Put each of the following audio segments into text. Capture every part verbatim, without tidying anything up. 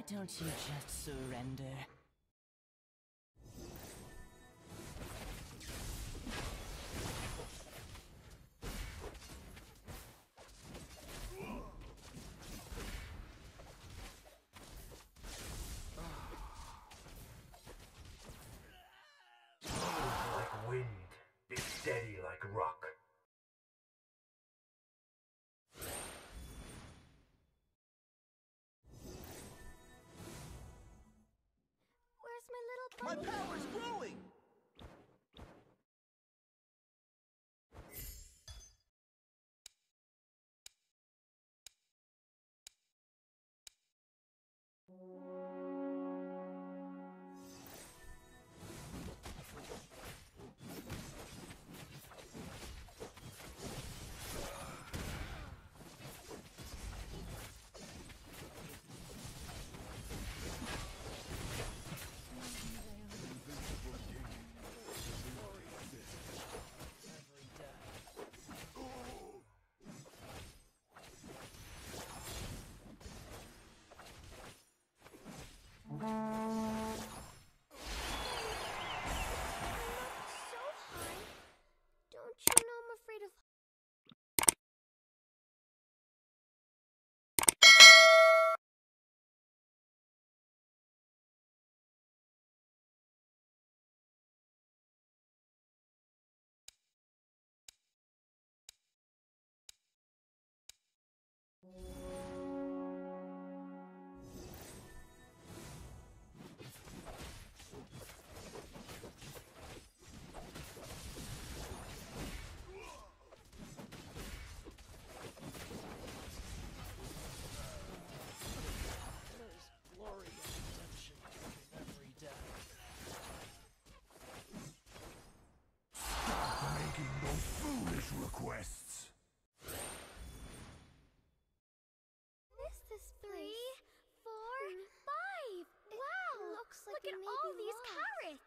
don't you just surrender? Like wind, be steady like rock. Where's my little My bunny? power's growing! So high. Don't you know I'm afraid of... There's glory and redemption in every death. Stop making those foolish requests! Is this three, four, five? Wow! Looks like look at all these carrots.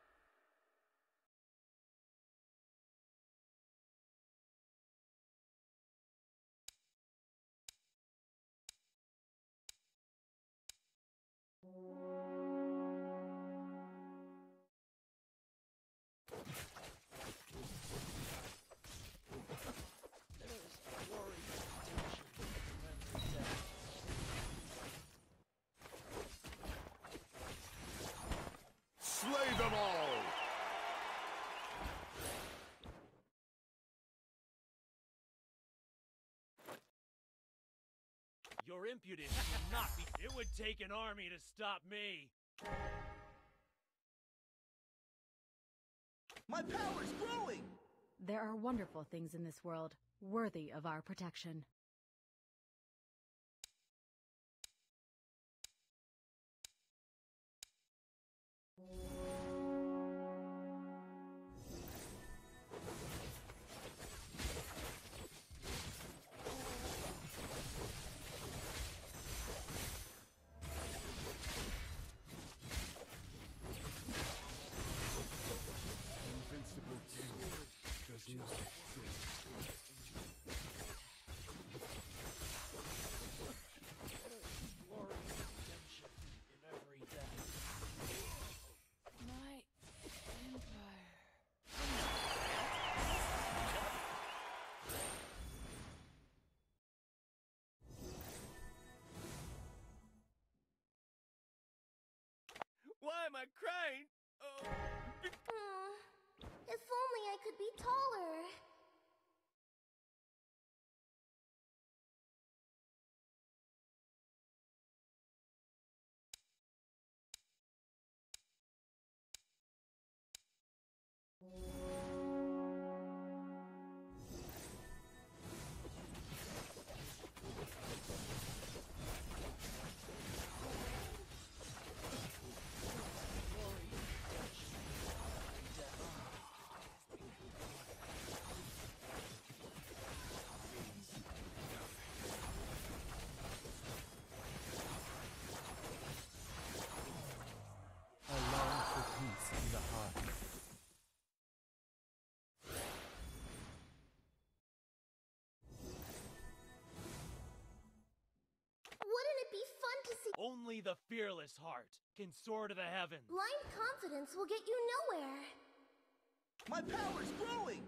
There's glory and redemption in every death. Slay them all! Your impudence will not be. It would take an army to stop me. My power's growing! There are wonderful things in this world, worthy of our protection. Invincible team does not exist. Glory and redemption in every death. My empire. Why am I crying? Oh. Aw, if only I could be taller. Glory and redemption in every death. to see. Only the fearless heart can soar to the heavens. Blind confidence will get you nowhere. My power's growing!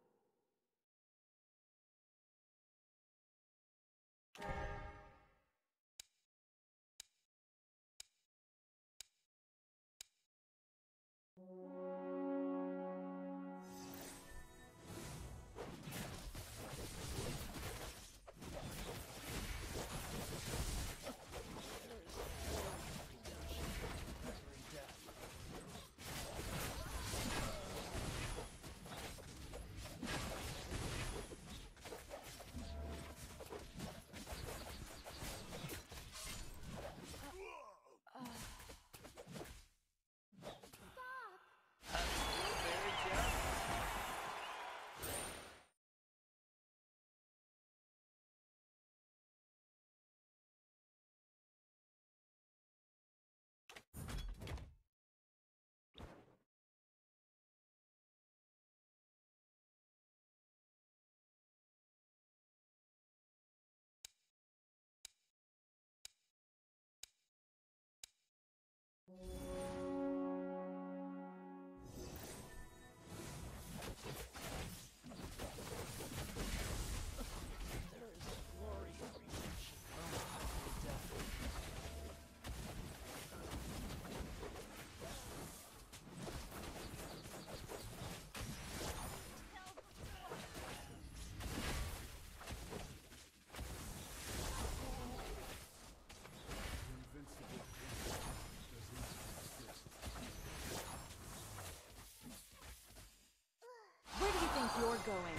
You're going.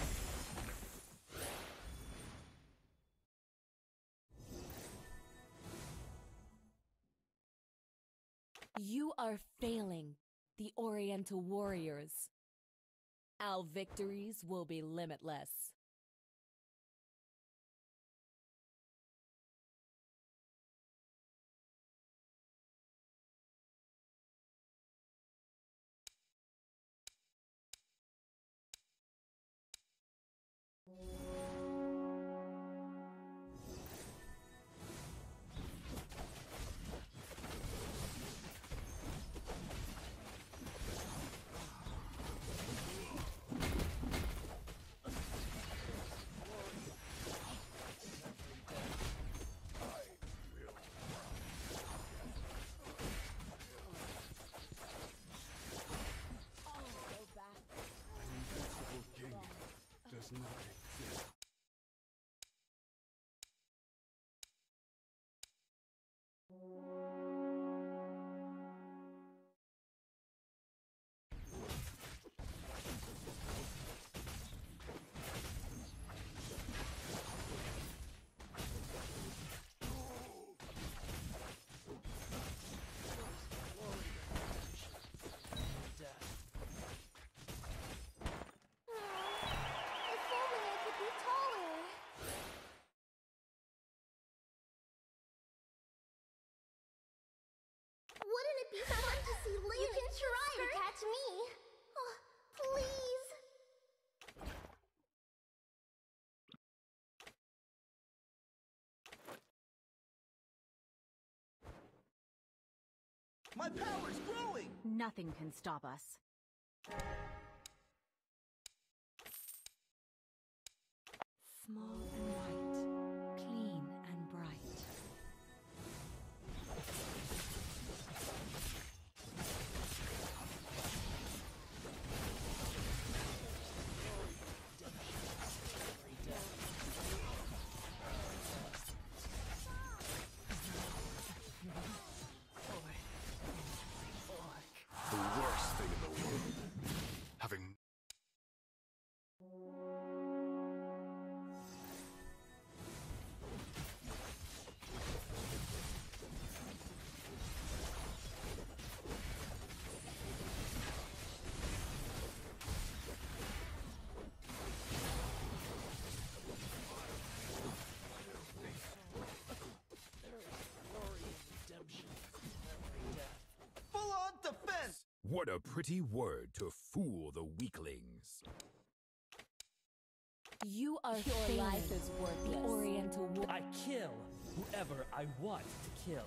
You are failing, the Oriental Warriors. Our victories will be limitless. Wouldn't it be fun to see Link? You can try to catch me. Oh, please. My power's growing! Nothing can stop us. Small and white, clean and bright. The worst thing in the world. Having... Full-on defense! What a pretty word to fool the weaklings. You are Your failing. life is worthless. The Oriental War. I kill, whoever I want to kill.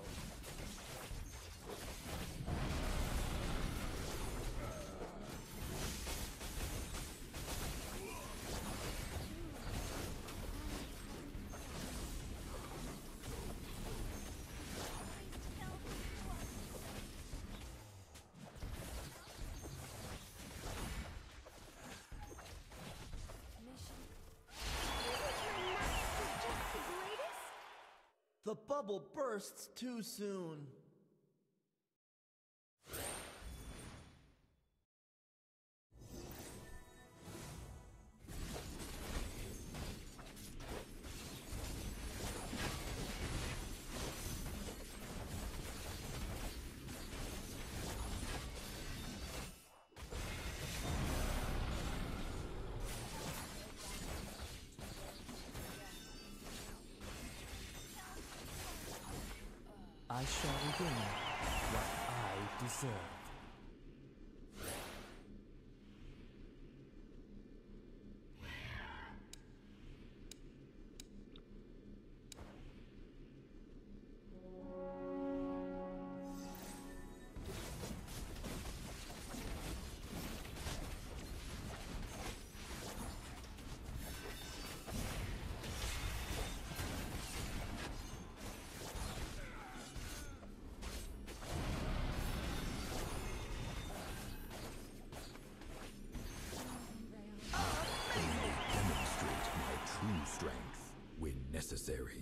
The bubble bursts too soon. I shall regain what I deserve. Strength when necessary.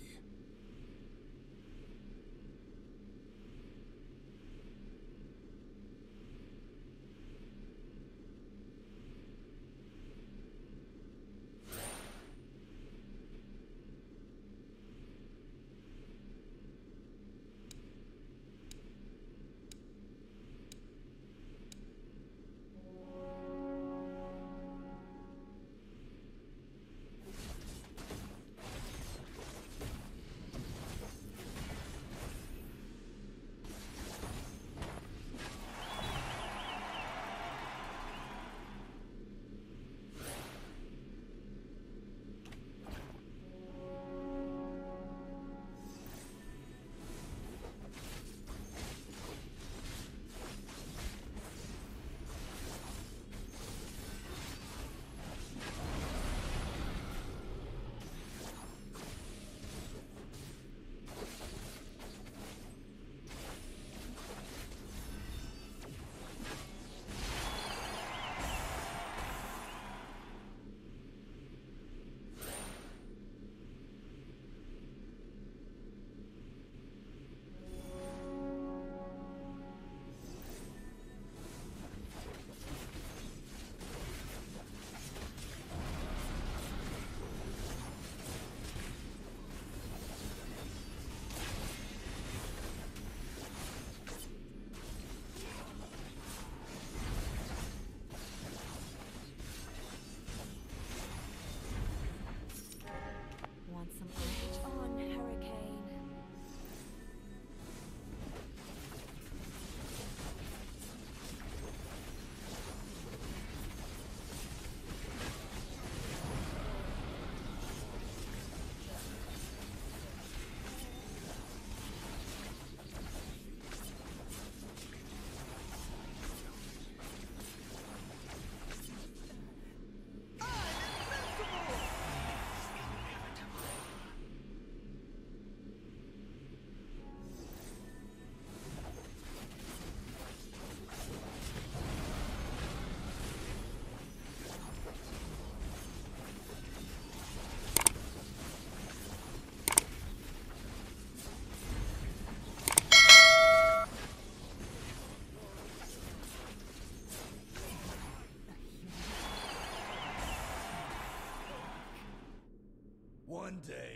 One day,